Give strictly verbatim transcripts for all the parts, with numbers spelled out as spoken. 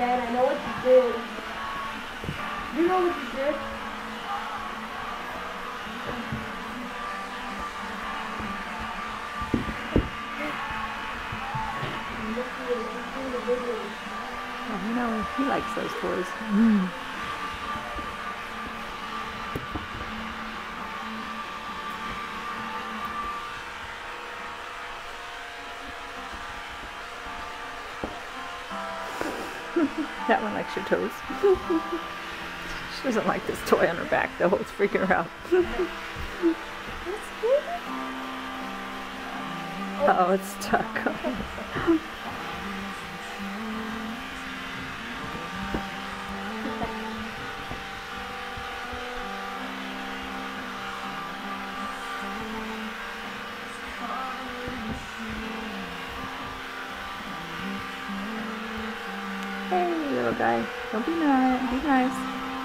Dad. I know what you did. You know what you did? Oh, you know, he likes those toys. Mm. That one likes your toes. She doesn't like this toy on her back though, it's freaking her out. Uh oh, it's stuck. Hey, little guy, don't be mad, be nice.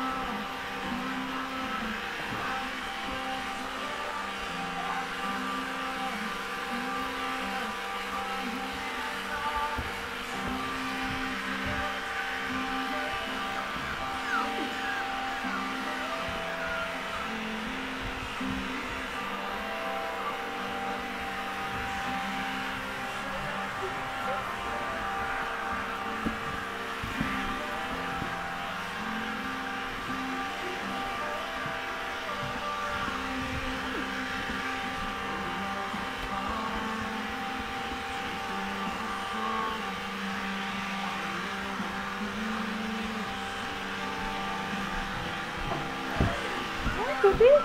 Puppy? Hey.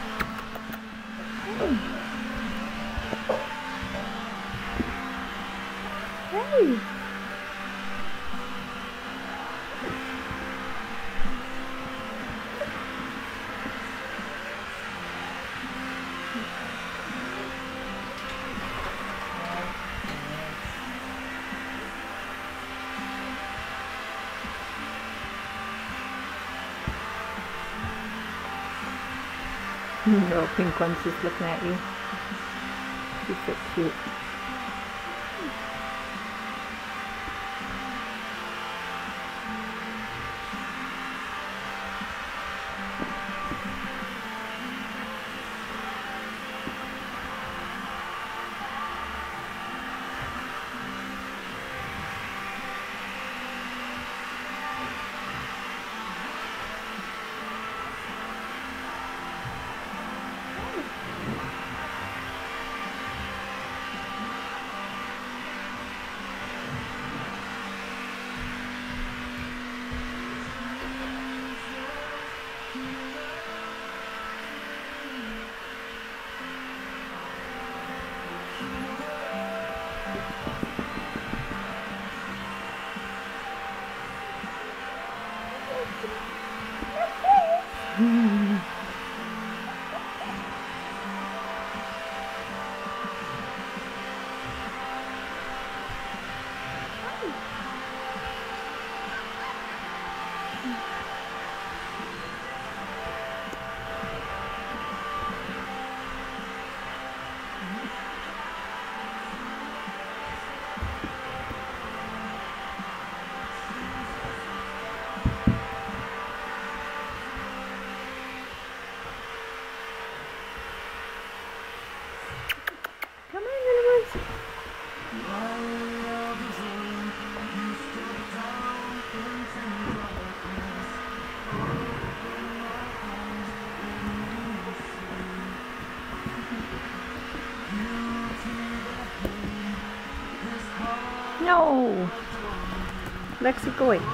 Hey. Little pink one's just looking at you. She's so cute. Mm. Come on, little ones. No! Lexi, go away.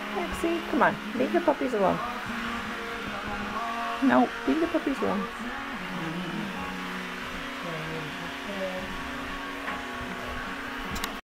Lexi, come on, leave the puppies alone. No, leave the puppies alone.